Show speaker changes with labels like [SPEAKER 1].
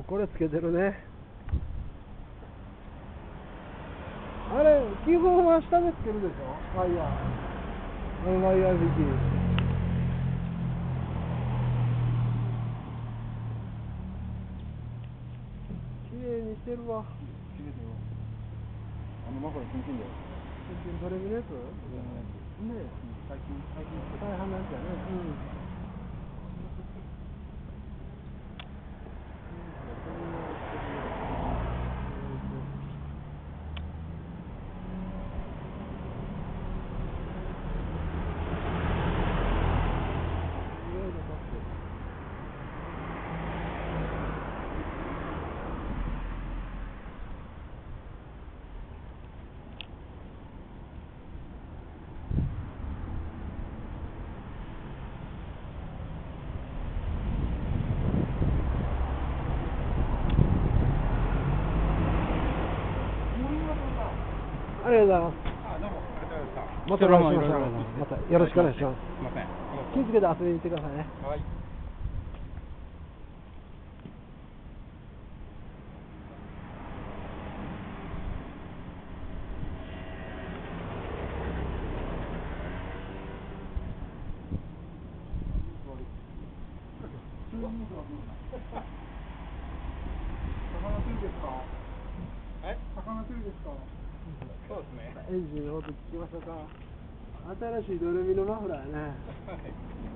[SPEAKER 1] お、これつけてるね。あれ、基本は下でつけるでしょ、ワイヤー。ワイヤー引き。綺麗にしてるわ。
[SPEAKER 2] 綺麗だよ。マフラー新品だよ。
[SPEAKER 1] 新品トレビのやつ？ねえ。
[SPEAKER 2] 最近
[SPEAKER 1] 大半のやつやね。ありがとうございます。
[SPEAKER 2] どうもありがとうございました。
[SPEAKER 1] またお願いします。またよろしくお願いします。
[SPEAKER 2] すみません。
[SPEAKER 1] 気をつけて遊びに行ってくださいね。
[SPEAKER 2] はい。魚釣りですか？魚釣りですか？そうですね。
[SPEAKER 1] エンジンの音聞きましょうか。新しいドルミのマフラーやね。